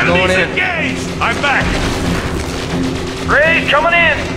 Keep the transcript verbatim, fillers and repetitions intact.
Enemies going in. engaged! I'm back! Raid coming in!